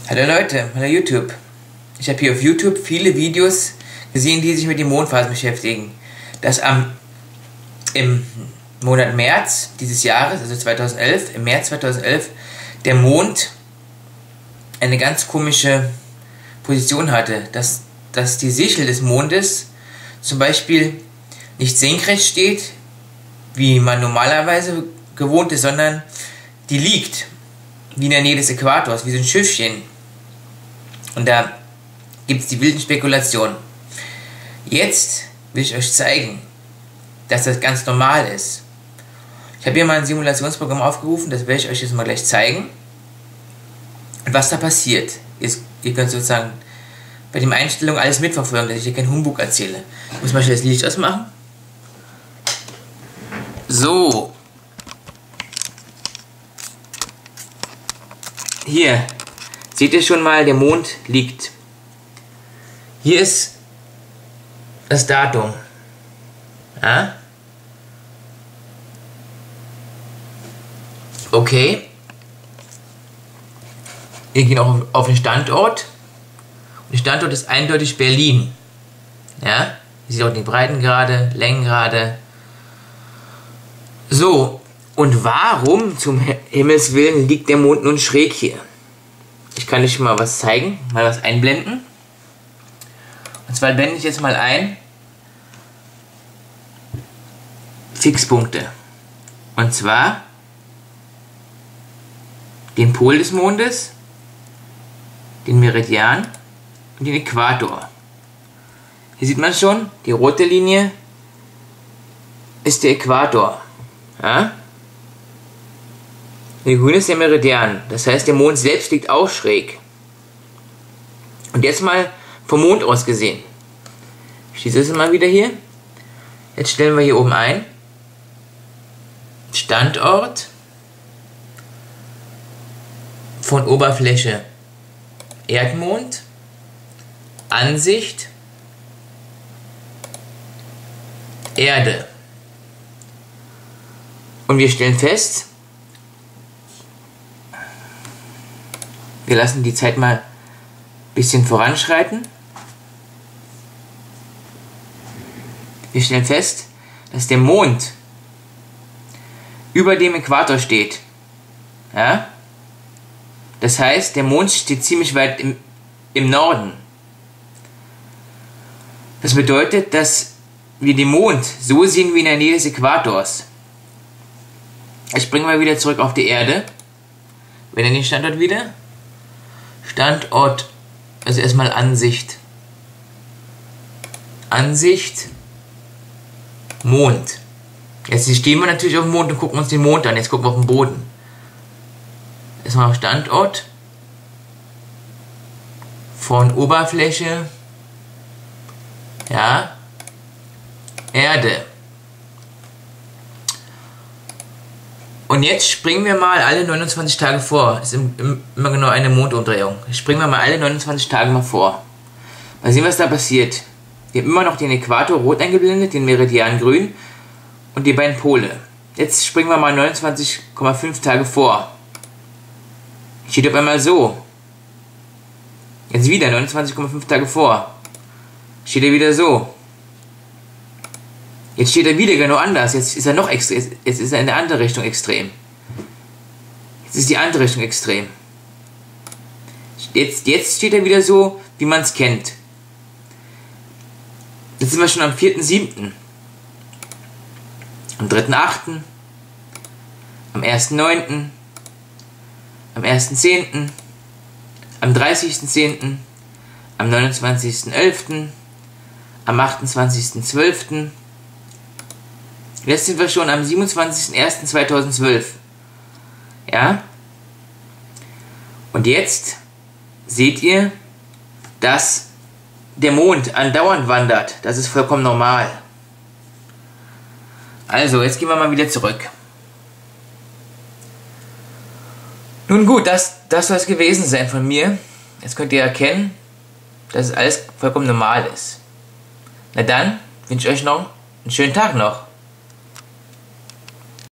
Hallo Leute, hallo YouTube. Ich habe hier auf YouTube viele Videos gesehen, die sich mit den Mondphasen beschäftigen. Dass im Monat März dieses Jahres, also 2011, im März 2011, der Mond eine ganz komische Position hatte. Dass die Sichel des Mondes zum Beispiel nicht senkrecht steht, wie man normalerweise gewohnt ist, sondern die liegt, wie in der Nähe des Äquators, wie so ein Schiffchen. Und da gibt es die wilden Spekulationen. Jetzt will ich euch zeigen, dass das ganz normal ist. Ich habe hier mal ein Simulationsprogramm aufgerufen, das werde ich euch jetzt mal gleich zeigen. Und was da passiert. Ihr könnt sozusagen bei den Einstellungen alles mitverfolgen, dass ich hier keinen Humbug erzähle. Ich muss mal schnell das Licht ausmachen. So. Hier. Seht ihr schon mal, der Mond liegt. Hier ist das Datum. Ja? Okay. Wir gehen auch auf den Standort. Und der Standort ist eindeutig Berlin. Ja? Ihr seht auch die Breitengrade, Längengrade. So. Und warum zum Himmels Willen liegt der Mond nun schräg hier? Ich kann euch mal was zeigen, mal was einblenden. Und zwar blende ich jetzt mal ein Fixpunkte. Und zwar den Pol des Mondes, den Meridian und den Äquator. Hier sieht man schon, die rote Linie ist der Äquator. Ja? Der grüne ist der Meridian, das heißt der Mond selbst liegt auch schräg. Und jetzt mal vom Mond aus gesehen. Ich schließe es mal wieder hier. Jetzt stellen wir hier oben ein. Standort von Oberfläche Erdmond, Ansicht Erde. Und wir stellen fest, wir lassen die Zeit mal ein bisschen voranschreiten. Wir stellen fest, dass der Mond über dem Äquator steht. Ja? Das heißt, der Mond steht ziemlich weit im Norden. Das bedeutet, dass wir den Mond so sehen wie in der Nähe des Äquators. Ich springe mal wieder zurück auf die Erde. Wir nennen den Standort wieder. Standort, also erstmal Ansicht. Ansicht, Mond. Jetzt stehen wir natürlich auf dem Mond und gucken uns den Mond an. Jetzt gucken wir auf den Boden. Erstmal auf Standort. Von Oberfläche. Ja. Erde. Und jetzt springen wir mal alle 29 Tage vor. Das ist immer genau eine Mondumdrehung. Springen wir mal alle 29 Tage mal vor. Mal sehen, was da passiert. Wir haben immer noch den Äquator rot eingeblendet, den Meridian grün und die beiden Pole. Jetzt springen wir mal 29,5 Tage vor. Steht auf einmal so. Jetzt wieder 29,5 Tage vor. Steht er wieder so. Jetzt steht er wieder genau anders. Jetzt ist er noch extrem. Jetzt ist er in der andere Richtung extrem. Jetzt ist die andere Richtung extrem. Jetzt steht er wieder so, wie man es kennt. Jetzt sind wir schon am 4.7., am 3.8., am 1.9., am 1.10., am 30.10., am 29.11., am 28.12., jetzt sind wir schon am 27.01.2012. Ja? Und jetzt seht ihr, dass der Mond andauernd wandert. Das ist vollkommen normal. Also, jetzt gehen wir mal wieder zurück. Nun gut, das soll es gewesen sein von mir. Jetzt könnt ihr erkennen, dass es alles vollkommen normal ist. Na dann, wünsche ich euch noch einen schönen Tag noch.